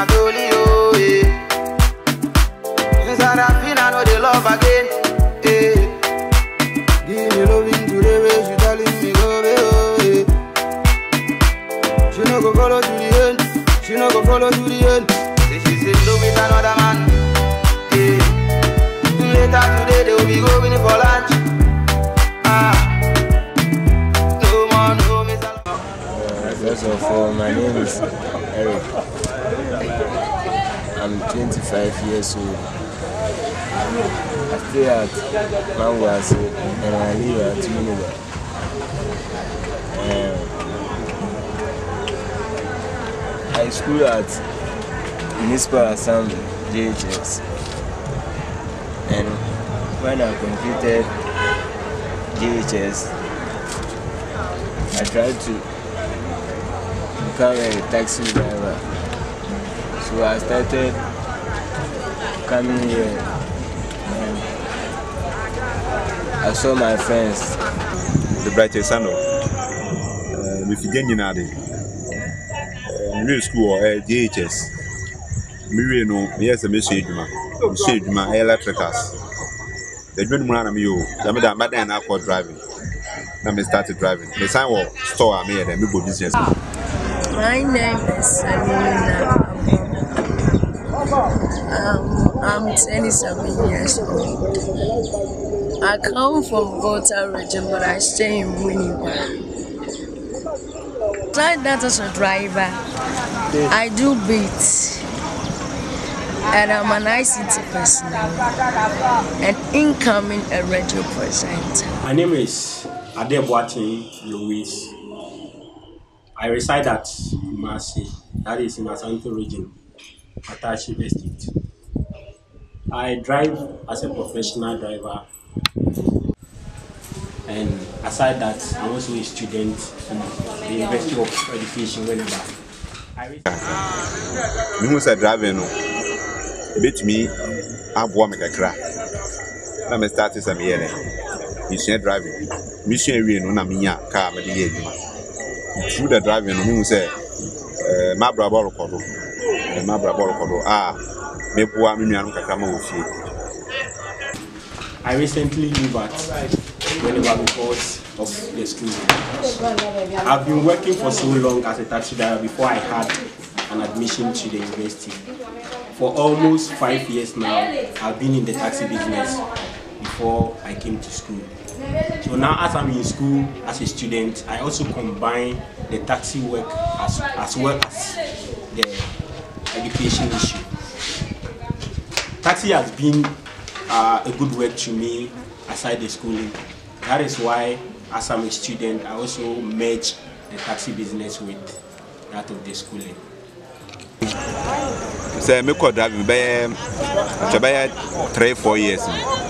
Anatoli, oh, eh. Inside I feel I know they love again, eh. Give me loving to the way she telling me go, oh, eh. She no go follow to the end, she no go follow to the end. Say she said love with another man, eh. Later today they will be going for lunch. First of all, my name is Eric. I'm 25 years old. I stay at Mangwasi and I live at Univa. I school at Municipal Assembly, JHS. And when I completed JHS, I tried to become a taxi driver. So I started coming here and I saw my friends. The brightest son of Michigan middle school or JHS. We know, yes, a message, my electricals. The dream ran a mule, the madam I for driving. Then I started driving. The sign was store I made and we go business. My name is Amina. I'm 27 years old. I come from Volta region, but I stay in Winnipeg. Like that as a driver, I do beats, and I'm an ICT personnel, and incoming a radio presenter. My name is Adeboatin Louis. I reside at Kumasi, that is in Asante region, Atashi Estate. I drive as a professional driver, and aside that, I'm also a student in the University of Education, whenever. You said driving, no. Bit me, I'm warm a crack. I'm starting some year. You said driving. Mission Rio, no, Namia, car, maybe. Through the driving, you say, my brother, I recently moved at whenever because of the school. I've been working for so long as a taxi driver before I had an admission to the university. For almost 5 years now, I've been in the taxi business before I came to school. So now as I'm in school as a student, I also combine the taxi work as well as the education issue. Taxi has been a good work to me aside the schooling. That is why as I'm a student, I also merge the taxi business with that of the schooling. Say me could drive by 3-4 years.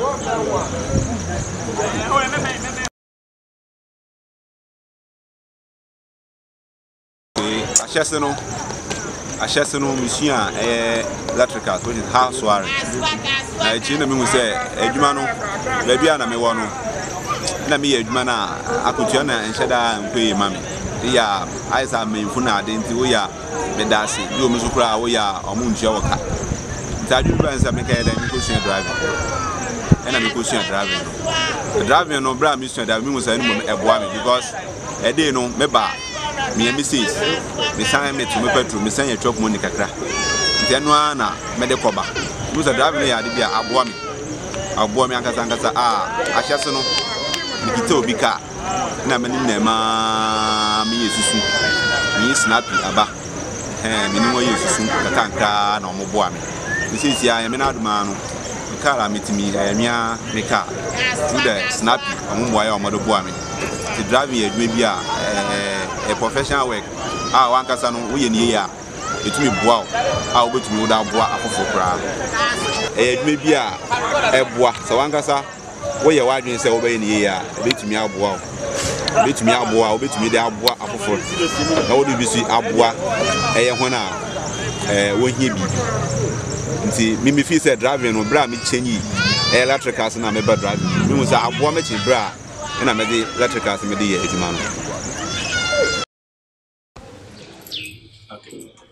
Asheseno machine electrical, which is house wiring. I change me say edumano baby na me wono na me edumana akutua and sheda mpey mami ya aisa me funa adenti wo ya medasi bi o musu kura wo ya omuntua woka ntaju brands am ka ya me question driving and me question driving no bra me student me musa ni mo eboa me because e dey no me ba me message me sign me to me petrol me sign chop money kakra ntenu na me de koba musa driving ya de bia aboa me ankasa ahyase no nikita obi ka na mani na ma me yesusu me snappy aba me ni mo yesusu kakanka na omoboa me sisi ya me na aduma no kala metimi ayamia me ka through the snappy omoboa ya omodo boa me the driving ya dwe bia a professional work wankasa no wo ye ne ya etumi boa wo betumi wo da boa afofo kra dwe bia boa so wankasa wo ye wadwen se wo be ne ya betumi aboa wo betumi da aboa afofo na wo de bi si aboa ho na wo hie bi nti mimi fi se driving no bra me chenyi electricals na me ba driving mi mu sa aboa me chi bra na me de electricals me de ye eduma no. Okay.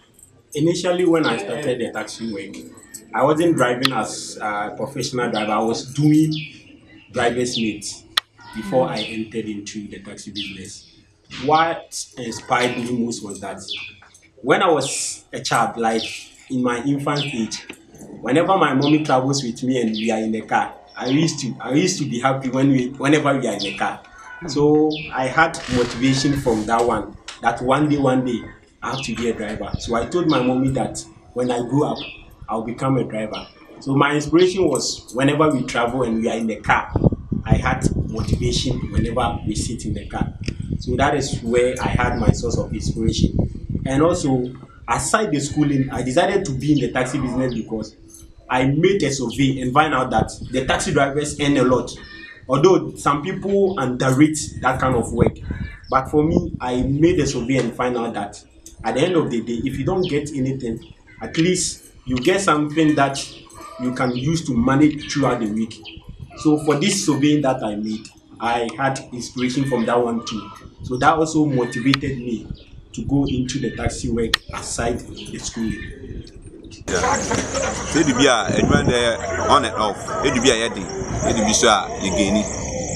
Initially, when I started the taxi work, I wasn't driving as a professional driver. I was doing driver's mate before I entered into the taxi business. What inspired me most was that when I was a child, like in my infant age, whenever my mommy travels with me and we are in the car, I used to be happy whenever we are in the car. So I had motivation from that one. That one day I have to be a driver. So I told my mommy that when I grow up, I'll become a driver. So my inspiration was whenever we travel and we are in the car, I had motivation whenever we sit in the car. So that is where I had my source of inspiration. And also, aside the schooling, I decided to be in the taxi business because I made a survey and find out that the taxi drivers earn a lot. Although some people underrate that kind of work. But for me, I made a survey and find out that at the end of the day, if you don't get anything, at least you get something that you can use to manage throughout the week. So for this surveying that I made, I had inspiration from that one too. So that also motivated me to go into the taxi work aside the schooling. Yeah. Say the beer, everyone there on and off. It be a yadi. It be sure you gain it.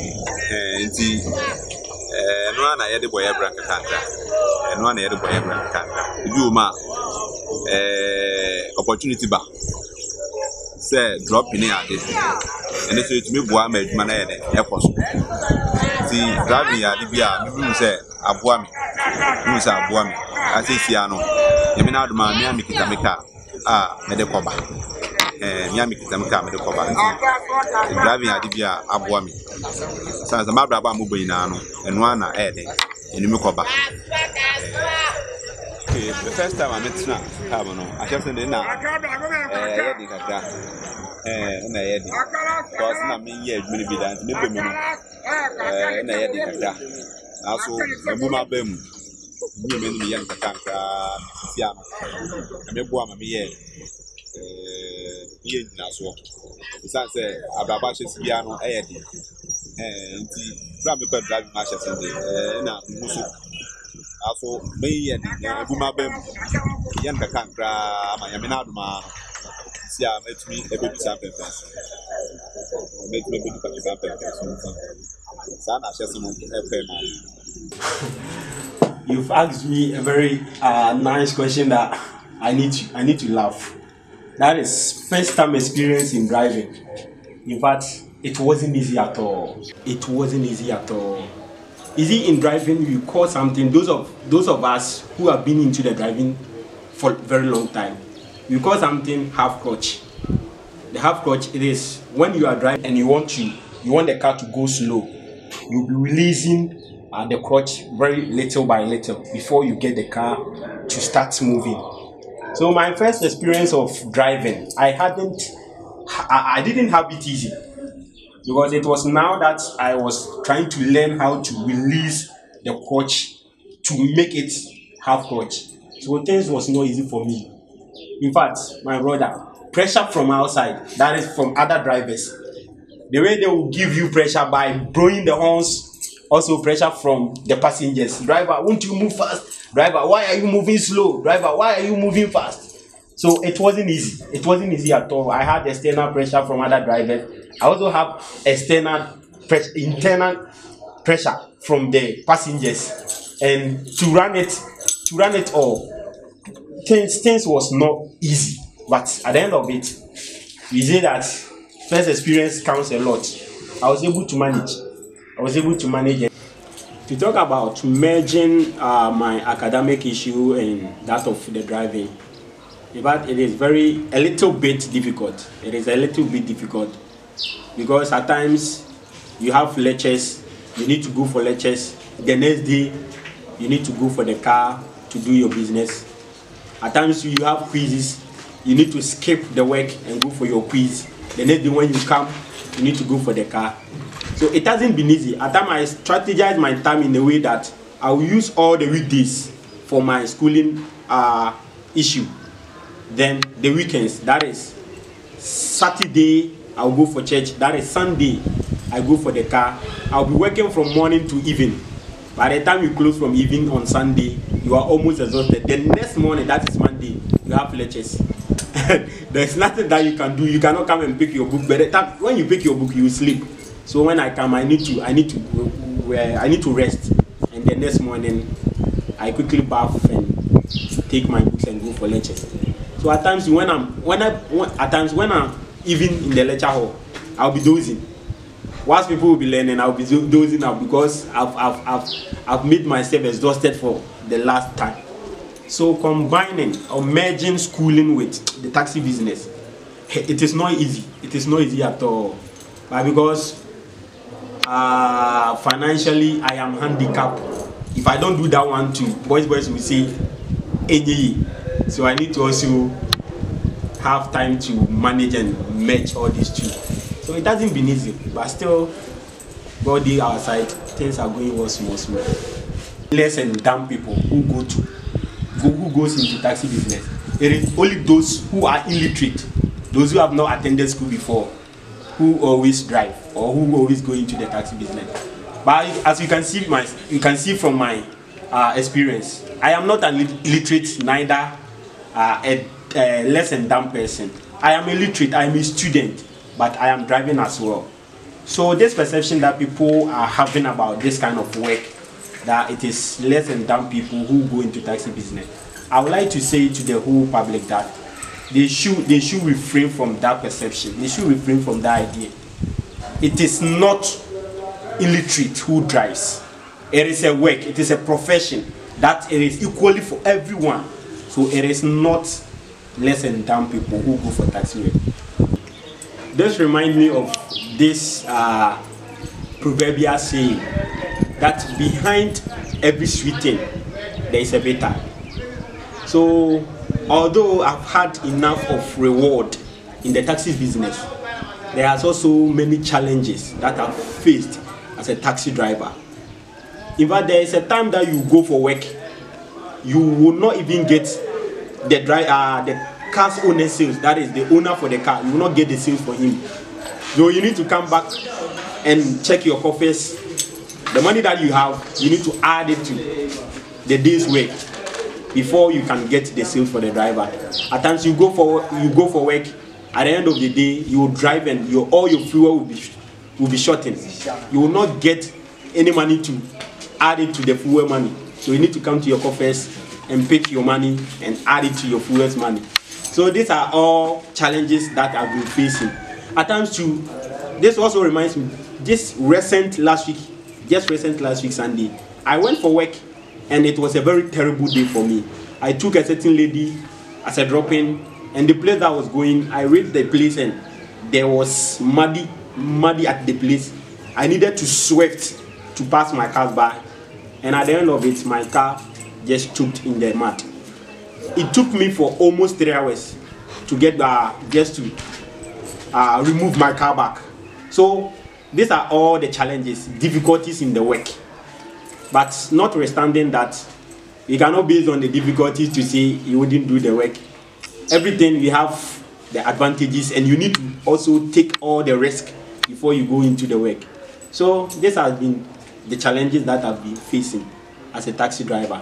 No one I had the boy Abraham Kanta. And one I had the boy Abraham Kanta. You ma opportunity back. Say drop in here. And if it's me, boy, made man airport. See, driving ya, the beer, you say, Abuami. You say, Abuami. I say, Siano. You mean out of my Miami Kitamika. Medekoba. Miami Kitamika, Medekoba. Driving ya, the beer, Abuami. So, as a mother about Mubinano, and one are adding in Mukoba. The first time I met Snap, I just said, now, and I had because I mean, yeah, many be done, maybe, and I had it. Also, a woman bem, you mean me young Kakanka, Siam, and maybe one of me, Naso. Besides, Ababash's piano, Eddie, and the Ramika driving matches in the Musu. Also, me and Buma Bem, young Kakanka, my Aminaduma. Yeah, make me a baby sample. Make me a baby sample. You've asked me a very nice question that I need to laugh. That is first time experience in driving. In fact, it wasn't easy at all. It wasn't easy at all. Easy in driving, you call something. Those of us who have been into the driving for a very long time. You call something half clutch. The half clutch, it is when you are driving and you want the car to go slow. You'll be releasing the clutch very little by little before you get the car to start moving. So my first experience of driving, I didn't have it easy because it was now that I was trying to learn how to release the clutch to make it half clutch. So things was not easy for me. In fact, my brother, pressure from outside, that is from other drivers. The way they will give you pressure by blowing the horns, also pressure from the passengers. Driver, won't you move fast? Driver, why are you moving slow? Driver, why are you moving fast? So it wasn't easy. It wasn't easy at all. I had external pressure from other drivers. I also have internal pressure from the passengers. And to run it all. Things was not easy, but at the end of it, we say that first experience counts a lot. I was able to manage it. To talk about merging my academic issue and that of the driving, but it is a little bit difficult. It is a little bit difficult because at times you have lectures, you need to go for lectures. The next day, you need to go for the car to do your business. At times you have quizzes, you need to skip the work and go for your quiz. The next day when you come, you need to go for the car. So it hasn't been easy. At times I strategize my time in a way that I will use all the weekdays for my schooling issue. Then the weekends, that is Saturday, I'll go for church. That is Sunday, I go for the car. I'll be working from morning to evening. By the time you close from evening on Sunday, you are almost exhausted. The next morning, that is Monday, you have lectures. There's nothing that you can do. You cannot come and pick your book. But when you pick your book, you sleep. So when I come, I need to rest. And the next morning, I quickly bath and take my books and go for lectures. So at times when I'm even in the lecture hall, I'll be dozing. Whilst people will be learning, I'll be dozing out because I've made myself exhausted for the last time. So combining or merging schooling with the taxi business, it is not easy. It is not easy at all. But because financially I am handicapped, if I don't do that one too, boys will say, "Hey." So I need to also have time to manage and merge all these two. So it hasn't been easy, but still, God did our side, things are going well small. Less and dumb people who goes into taxi business. It is only those who are illiterate, those who have not attended school before, who always drive or who always go into the taxi business. But as you can see from my experience, I am not an illiterate, neither a less and dumb person. I am illiterate, I am a student, but I am driving as well. So this perception that people are having about this kind of work, that it is less and dumb people who go into taxi business, I would like to say to the whole public that they should refrain from that perception. They should refrain from that idea. It is not illiterate who drives. It is a work, it is a profession that it is equally for everyone. So it is not less and dumb people who go for taxi work. This reminds me of this proverbial saying that behind every sweet thing there is a bitter. So although I've had enough of reward in the taxi business, there are also many challenges that I've faced as a taxi driver. In fact, there is a time that you go for work, you will not even get the car's owner sales, that is the owner for the car, you will not get the sales for him. So you need to come back and check your coffers. The money that you have, you need to add it to the day's work before you can get the sales for the driver. At times you go for work, at the end of the day you will drive and all your fuel will be shortened. You will not get any money to add it to the fuel money. So you need to come to your coffers and pick your money and add it to your fuel's money. So these are all challenges that I've been facing. At times too, this also reminds me, just recent last week Sunday, I went for work and it was a very terrible day for me. I took a certain lady as a drop-in, and the place that I was going, I reached the place and there was muddy at the place. I needed to swift to pass my car by, and at the end of it, my car just choked in the mud. It took me for almost 3 hours to get just to remove my car back. So these are all the challenges, difficulties in the work. But notwithstanding that, we cannot base on the difficulties to say you wouldn't do the work. Everything we have the advantages, and you need to also take all the risk before you go into the work. So this has been the challenges that I've been facing as a taxi driver.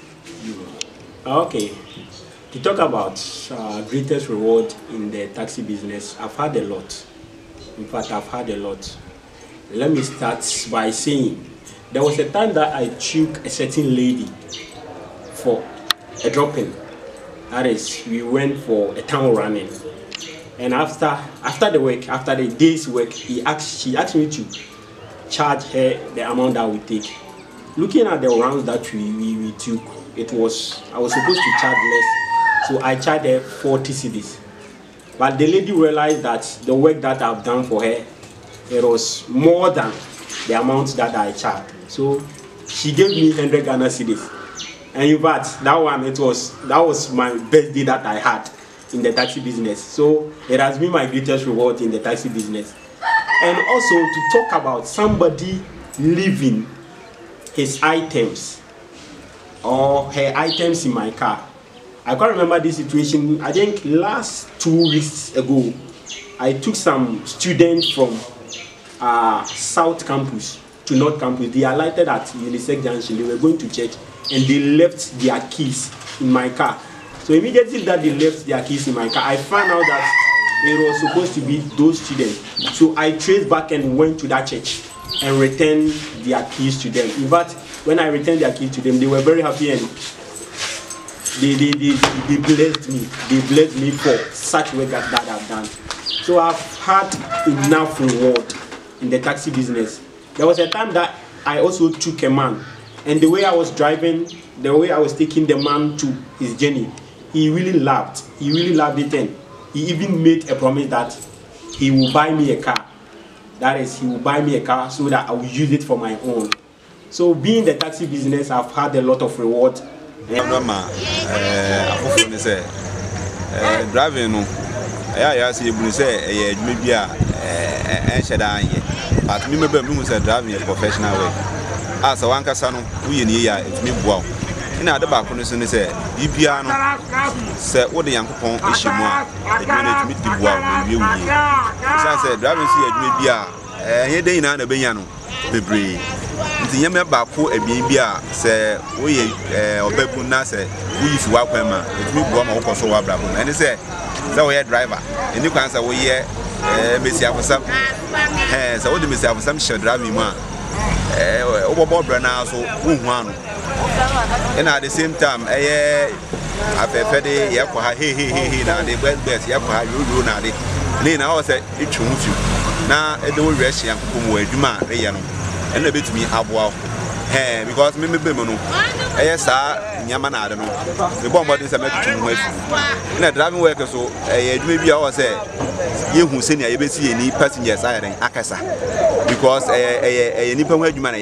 Okay, to talk about greatest reward in the taxi business, I've had a lot. In fact, I've had a lot. Let me start by saying there was a time that I took a certain lady for a drop-in. That is, we went for a town running, and after the day's work, she asked me to charge her the amount that we take. Looking at the rounds that we took, I was supposed to charge less, so I charged her 40 cedis. But the lady realized that the work that I've done for her, it was more than the amount that I charged. So she gave me 100 Ghana cedis. And in fact, that was my best day that I had in the taxi business. So it has been my greatest reward in the taxi business. And also to talk about somebody leaving his items or her items in my car. I can't remember this situation. I think last 2 weeks ago, I took some students from South Campus to North Campus. They alighted at Unisec Junction. They were going to church and they left their keys in my car. So immediately that they left their keys in my car, I found out that it was supposed to be those students. So I traced back and went to that church and returned their keys to them. In fact, when I returned their keys to them, they were very happy and they blessed me. They blessed me for such work that I've done. So I've had enough reward in the taxi business. There was a time that I also took a man, and the way I was driving, the way I was taking the man to his journey, he really loved it, and he even made a promise that he will buy me a car. That is, he will buy me a car so that I will use it for my own. So being in the taxi business, I've had a lot of reward. Driving, I see you say, maybe but me driving a professional way. As a one casano, we near it me wow. In other back on the say, Bipiano, say what the young pon issue more, a minute meet the wow, you said, driving see a maybe a day in a Bayano, the bree. The Yama Baku a Bibia, say, we or Bebuna say, we if you walk him, it will go more so bravo. And he said, so we are driver, and you can say, we are Messiah for some, so what the Messiah for some should drive me man. Over Brana, so one. And at the same time, after Fede, Yakoha, he, now the best, Yakoha, you now. Then I was at each one of you. Now, a do rest, young Kumu, Juma, and a bit to me, Abwa. Because maybe Bimono, yes, Yaman, I don't know. The bomb is a matter with. In a driving worker, so maybe I was say, you who send a ABC any passengers I in Akasa. Because a Nippon man,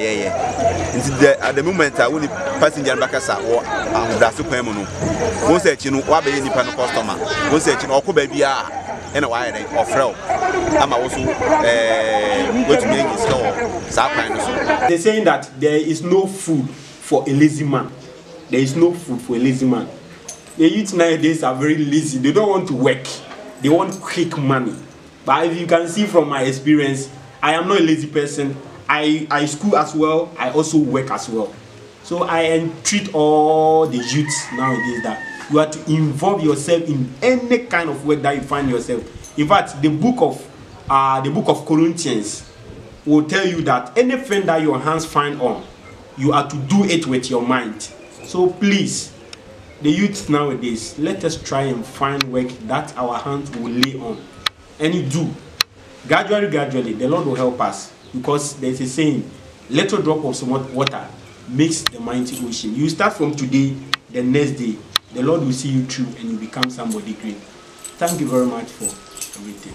at the moment, I will passenger Bakasa or Dasu Pemono. Won't say, you know, what be any panel customer. Won't say, you know, baby, and a wire or fro. I'm also going to make it store. They're saying that there is no food for a lazy man. There is no food for a lazy man. The youth nowadays are very lazy. They don't want to work. They want quick money. But if you can see from my experience, I am not a lazy person. I school as well. I also work as well. So I entreat all the youths nowadays that you have to involve yourself in any kind of work that you find yourself. In fact, the book of Corinthians will tell you that anything that your hands find on, you have to do it with your mind. So please, the youth nowadays, let us try and find work that our hands will lay on. And you do. Gradually, the Lord will help us. Because there's a saying, little drop of some water makes the mighty ocean. You start from today, the next day, the Lord will see you through and you become somebody great. Thank you very much for everything.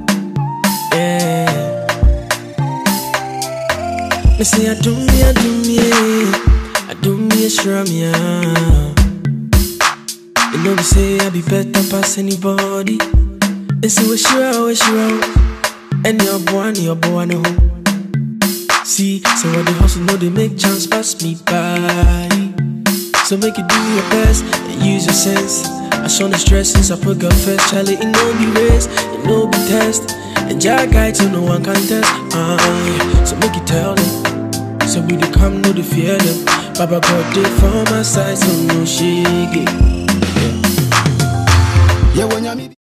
Me say I do me a shrum ya. You know me say I be better past anybody. They say we sure, and your boy no. See, so what the hustle know they make chance pass me by. So make you do your best and use your sense. I show the stress since I put God first. Charlie, it no be race, it no be test. And Jack guide so no one can test. Yeah. So make you tell them. So we do come, no the fear them. Baba God did for my side, so no shake it. Yeah, when